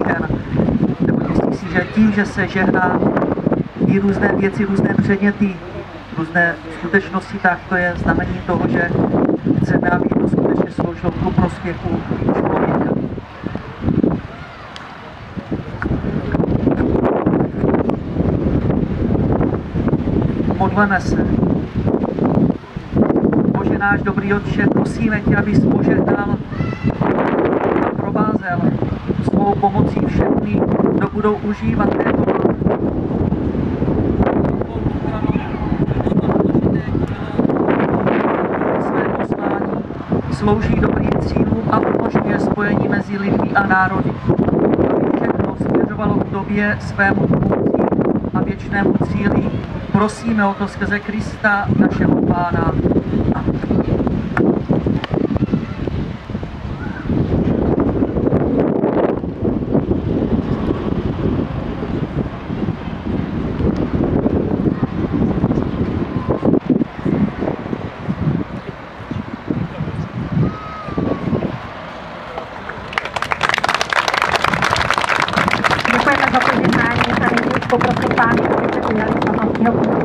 žen. Nebo myslí si, že tím, že se žehná i různé věci, různé předměty, různé skutečnosti, tak to je znamení toho, že chceme, aby to skutečně sloužilo ku prospěchu člověka. Modleme se. Bože náš dobrý Otče, prosíme tě, abys požehnal a provázel svou pomocí všechny, kdo budou užívat této své poslání, slouží dobrým cílům a umožňuje spojení mezi lidmi a národy, aby všechno směřovalo k tobě, svému budoucí a věčnému cíli. Prosíme o to skrze Krista, našeho Pána. Amen. Děkujeme za požehnání a nyní poprosím pány, aby se přidali z